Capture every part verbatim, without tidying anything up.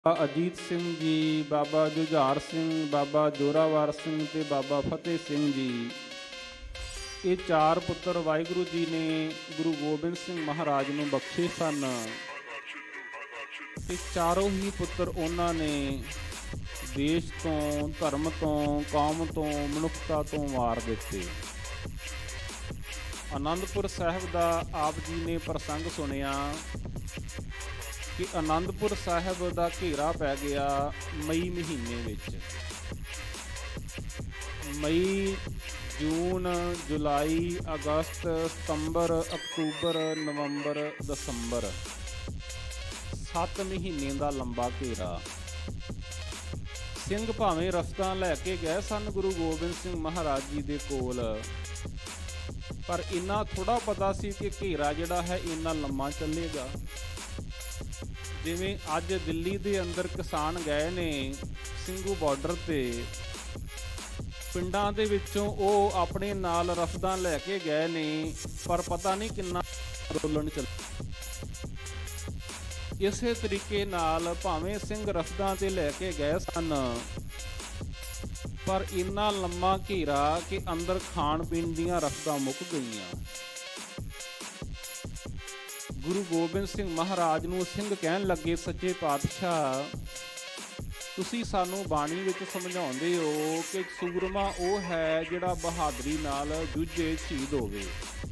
ਬਾਬਾ ਅਜੀਤ ਸਿੰਘ ਜੀ, ਬਾਬਾ ਜੁਝਾਰ ਸਿੰਘ, ਬਾਬਾ ਜੋਰਾਵਰ ਸਿੰਘ ਤੇ ਬਾਬਾ ਫਤਿਹ ਸਿੰਘ ਜੀ, ਇਹ ਚਾਰ ਪੁੱਤਰ ਵਾਹਿਗੁਰੂ ਜੀ ਨੇ ਗੁਰੂ ਗੋਬਿੰਦ ਸਿੰਘ ਮਹਾਰਾਜ ਨੂੰ ਬਖਸ਼ੇ ਸਨ। ਇਹ ਚਾਰੋਂ ਹੀ ਪੁੱਤਰ ਉਹਨਾਂ ਨੇ ਦੇਸ਼ ਤੋਂ, ਧਰਮ ਤੋਂ, ਕੌਮ ਤੋਂ, ਮਨੁੱਖਤਾ ਤੋਂ ਵਾਰ ਦਿੱਤੇ। ਆਨੰਦਪੁਰ ਸਾਹਿਬ ਦਾ ਆਪ ਜੀ ਨੇ ਪ੍ਰਸੰਗ ਸੁਣਿਆ ਕਿ ਆਨੰਦਪੁਰ ਸਾਹਿਬ ਦਾ ਘੇਰਾ ਪੈ ਗਿਆ ਮਈ ਮਹੀਨੇ ਵਿੱਚ। ਮਈ, ਜੂਨ, ਜੁਲਾਈ, ਅਗਸਤ, ਸਤੰਬਰ, ਅਕਤੂਬਰ, ਨਵੰਬਰ, ਦਸੰਬਰ, ਸੱਤ ਮਹੀਨੇ ਦਾ ਲੰਬਾ ਘੇਰਾ। ਸਿੰਘ ਭਾਵੇਂ ਰਸਤਾਂ ਲੈ ਕੇ ਗਏ ਸਨ ਗੁਰੂ ਗੋਬਿੰਦ ਸਿੰਘ ਮਹਾਰਾਜ ਜੀ ਦੇ ਕੋਲ, ਪਰ ਇੰਨਾ ਥੋੜਾ ਪਤਾ ਸੀ ਕਿ ਘੇਰਾ ਜਿਹੜਾ ਹੈ ਇੰਨਾ ਲੰਮਾ ਚੱਲੇਗਾ। ਜਿਵੇਂ ਅੱਜ ਦਿੱਲੀ ਦੇ ਅੰਦਰ ਕਿਸਾਨ ਗਏ ਨੇ ਸਿੰਘੂ ਬਾਰਡਰ ਤੇ, ਪਿੰਡਾਂ ਦੇ ਵਿੱਚੋਂ ਉਹ ਆਪਣੇ ਨਾਲ ਰਸਦਾਂ ਲੈ ਕੇ ਗਏ ਨੇ, ਪਰ ਪਤਾ ਨਹੀਂ ਕਿੰਨਾ ਅੰਦੋਲਨ ਚੱਲ। ਇਸੇ ਤਰੀਕੇ ਨਾਲ ਭਾਵੇਂ ਸਿੰਘ ਰਸਦਾਂ ਤੇ ਲੈ ਕੇ ਗਏ ਸਨ, ਪਰ ਇੰਨਾ ਲੰਮਾ ਘੇਰਾ ਕਿ ਅੰਦਰ ਖਾਣ ਪੀਣ ਦੀਆਂ ਰਸਦਾਂ ਮੁੱਕ ਗਈਆਂ। ਗੁਰੂ ਗੋਬਿੰਦ ਸਿੰਘ ਮਹਾਰਾਜ ਨੂੰ ਸਿੰਘ ਕਹਿਣ ਲੱਗੇ, ਸੱਚੇ ਪਾਤਸ਼ਾਹ ਤੁਸੀਂ ਸਾਨੂੰ ਬਾਣੀ ਵਿੱਚ ਸਮਝਾਉਂਦੇ ਹੋ ਕਿ ਸੂਰਮਾ ਉਹ ਹੈ ਜਿਹੜਾ ਬਹਾਦਰੀ ਨਾਲ ਜੂਝੇ, ਸ਼ਹੀਦ ਹੋਵੇ।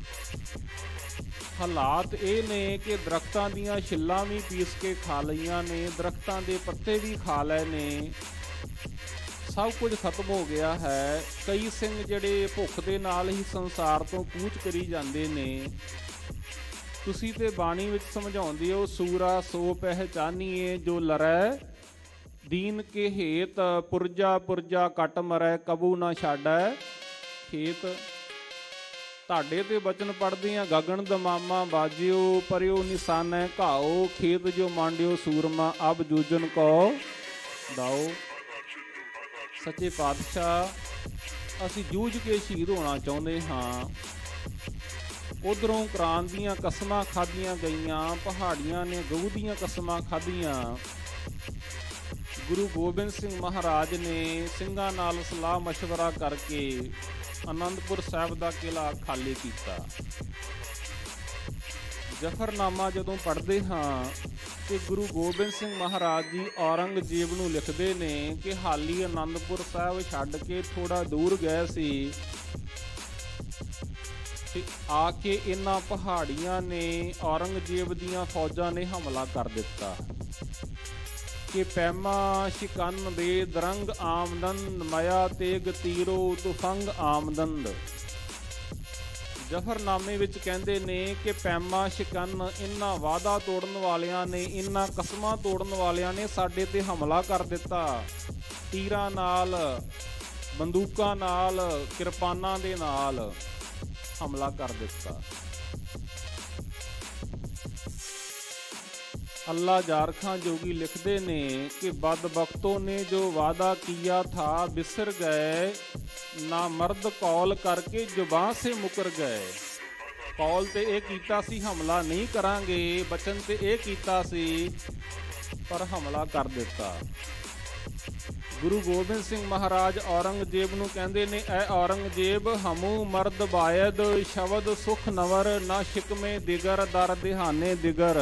ਹਾਲਾਤ ਇਹ ਨੇ ਕਿ ਦਰਖਤਾਂ ਦੀਆਂ ਛਿੱਲਾਂ ਵੀ ਪੀਸ ਕੇ ਖਾ ਲਈਆਂ ਨੇ, ਦਰਖਤਾਂ ਦੇ ਪੱਤੇ ਵੀ ਖਾ ਲਏ ਨੇ, ਸਭ ਕੁਝ ਖਤਮ ਹੋ ਗਿਆ ਹੈ। ਕਈ ਸਿੰਘ ਜਿਹੜੇ ਭੁੱਖ ਦੇ ਨਾਲ ਹੀ ਸੰਸਾਰ ਤੋਂ ਕੂਚ ਕਰੀ ਜਾਂਦੇ ਨੇ। ਤੁਸੀਂ ਤੇ ਬਾਣੀ ਵਿੱਚ ਸਮਝਾਉਂਦੇ ਹੋ, ਸੂਰਾ ਸੋ ਪਹਿਚਾਨੀਏ ਜੋ ਲਰੈ ਦੀਨ ਕੇ ਹੇਤ, ਪੁਰਜਾ ਪੁਰਜਾ ਕੱਟ ਮਰੈ ਕਬੂ ਨਾ ਛਾੜੈ ਖੇਤ। ਤੁਹਾਡੇ ਤੇ ਬਚਨ ਪੜ੍ਹਦੇ ਆ, ਗਗਨ ਦਮਾਮਾ ਬਾਜਿਓ ਪਰਿਓ ਨਿਸ਼ਾਨੈ ਘਾਓ, ਖੇਤ ਜੋ ਮਾਂਡਿਓ ਸੂਰਮਾ ਅਬ ਜੂਜਨ ਕੋ ਦਾਓ। ਸੱਚੇ ਪਾਤਸ਼ਾਹ ਅਸੀਂ ਜੂਝ ਕੇ ਸ਼ਹੀਦ ਹੋਣਾ ਚਾਹੁੰਦੇ ਹਾਂ। ਉਧਰੋਂ ਕੁਰਾਨ ਦੀਆਂ ਕਸਮਾਂ ਖਾਧੀਆਂ ਗਈਆਂ, ਪਹਾੜੀਆਂ ਨੇ ਗਊ ਦੀਆਂ ਕਸਮਾਂ ਖਾਧੀਆਂ। ਗੁਰੂ ਗੋਬਿੰਦ ਸਿੰਘ ਮਹਾਰਾਜ ਨੇ ਸਿੰਘਾਂ ਨਾਲ ਸਲਾਹ ਮਸ਼ਵਰਾ ਕਰਕੇ ਆਨੰਦਪੁਰ ਸਾਹਿਬ ਦਾ ਕਿਲ੍ਹਾ ਖਾਲੀ ਕੀਤਾ। ਜ਼ਫਰਨਾਮਾ ਜਦੋਂ ਪੜ੍ਹਦੇ ਹਾਂ ਕਿ ਗੁਰੂ ਗੋਬਿੰਦ ਸਿੰਘ ਮਹਾਰਾਜ ਜੀ ਔਰੰਗਜ਼ੇਬ ਨੂੰ ਲਿਖਦੇ ਨੇ ਕਿ ਹਾਲੀ ਆਨੰਦਪੁਰ ਸਾਹਿਬ ਛੱਡ ਕੇ ਥੋੜਾ ਦੂਰ ਗਏ ਸੀ ਤੇ ਆ ਕੇ ਇਹਨਾਂ ਪਹਾੜੀਆਂ ਨੇ, ਔਰੰਗਜ਼ੇਬ ਦੀਆਂ ਫੌਜਾਂ ਨੇ ਹਮਲਾ ਕਰ ਦਿੱਤਾ ਕਿ ਪੈਮਾ ਸ਼ਿਕਨ ਦੇ ਦਰੰਗ ਆਮਦਨ, ਮਾਇਆ ਤੇਗ ਤੀਰੋ ਤੁਫੰਗ ਆਮਦੰਦ। ਜ਼ਫਰਨਾਮੇ ਵਿੱਚ ਕਹਿੰਦੇ ਨੇ ਕਿ ਪੈਮਾ ਸ਼ਿਕਨ, ਇਹਨਾਂ ਵਾਅਦਾ ਤੋੜਨ ਵਾਲਿਆਂ ਨੇ, ਇਹਨਾਂ ਕਸਮਾਂ ਤੋੜਨ ਵਾਲਿਆਂ ਨੇ ਸਾਡੇ ਤੇ ਹਮਲਾ ਕਰ ਦਿੱਤਾ, ਤੀਰਾਂ ਨਾਲ, ਬੰਦੂਕਾਂ ਨਾਲ, ਕਿਰਪਾਨਾਂ ਦੇ ਨਾਲ ਹਮਲਾ ਕਰ ਦਿੱਤਾ। ਅੱਲਾ ਜਾਰਖਾਂ ਜੋਗੀ ਲਿਖਦੇ ਨੇ ਕਿ ਬਦਬਖਤੋਂ ਨੇ ਜੋ ਵਾਦਾ ਕੀਆ ਥਾ ਬਿਸਰ ਗਏ, ਨਾ ਮਰਦ ਕੌਲ ਕਰਕੇ ਜ਼ੁਬਾਨ ਸੇ ਮੁਕਰ ਗਏ। ਕੌਲ ਤੇ ਇਹ ਕੀਤਾ ਸੀ ਹਮਲਾ ਨਹੀਂ ਕਰਾਂਗੇ, ਬਚਨ ਤੇ ਇਹ ਕੀਤਾ ਸੀ, ਪਰ ਹਮਲਾ ਕਰ ਦਿੱਤਾ। ਗੁਰੂ ਗੋਬਿੰਦ ਸਿੰਘ ਮਹਾਰਾਜ ਔਰੰਗਜ਼ੇਬ ਨੂੰ ਕਹਿੰਦੇ ਨੇ, ਐ ਔਰੰਗਜ਼ੇਬ ਹਮੂ ਮਰਦ ਬਾਇਦ ਸ਼ਬਦ ਸੁਖ ਨਵਰ, ਨਾ ਸ਼ਿਕਮੇ ਦਿਗਰ ਦਰ ਦਿਹਾਨੇ ਦਿਗਰ।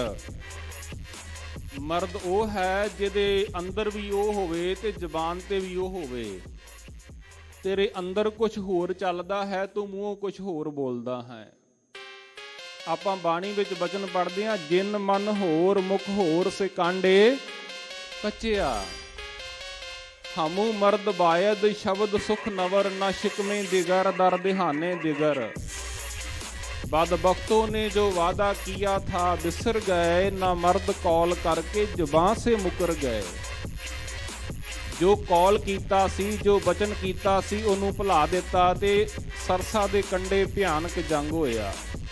ਮਰਦ ਉਹ ਹੈ ਜਿਹਦੇ ਅੰਦਰ ਵੀ ਉਹ ਹੋਵੇ ਤੇ ਜ਼ਬਾਨ ਤੇ ਵੀ ਉਹ ਹੋਵੇ। ਤੇਰੇ ਅੰਦਰ ਕੁਝ ਹੋਰ ਚੱਲਦਾ ਹੈ, ਤੂੰ ਮੂੰਹੋਂ ਕੁਝ ਹੋਰ ਬੋਲਦਾ ਹੈ। ਆਪਾਂ ਬਾਣੀ ਵਿੱਚ ਬਚਨ ਪੜ੍ਹਦੇ ਹਾਂ, ਜਿਨ ਮਨ ਹੋਰ ਮੁਖ ਹੋਰ ਸੇ ਕਾਂਡੇ ਕੱਚਿਆ। ਹਮੂ ਮਰਦ ਬਾਇਦ ਸ਼ਬਦ ਸੁਖ ਨਵਰ, ਨਾ ਸ਼ਿਕਮੇ ਦਿਗਰ ਦਰ ਦਿਹਾਨੇ ਦਿਗਰ। बदबख्तों ने जो वादा किया था बिसर गए, ना मर्द कौल करके जुबान से मुकर गए। जो कौल कीता सी, जो बचन कीता सी, ਉਹਨੂੰ ਭੁਲਾ ਦਿੱਤਾ ਤੇ ਸਰਸਾ ਦੇ ਕੰਢੇ ਭਿਆਨਕ ਜੰਗ ਹੋਇਆ।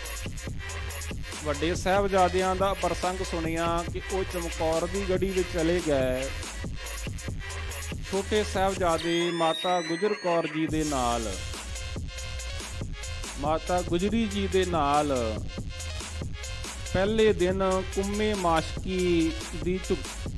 ਵੱਡੇ ਸਾਹਿਬਜ਼ਾਦਿਆਂ ਦਾ ਪ੍ਰਸੰਗ ਸੁਣਿਆ ਕਿ ਉਹ ਚਮਕੌਰ ਦੀ ਗੜੀ ਵਿੱਚ ਚਲੇ ਗਏ। ਛੋਟੇ ਸਾਹਿਬਜ਼ਾਦੇ ਮਾਤਾ ਗੁਜਰ ਕੌਰ ਜੀ ਦੇ ਨਾਲ, ਮਾਤਾ ਗੁਜਰੀ ਜੀ ਦੇ ਨਾਲ ਪਹਿਲੇ ਦਿਨ ਕੁੰਮੇ ਮਾਸ਼ਕੀ ਦੀ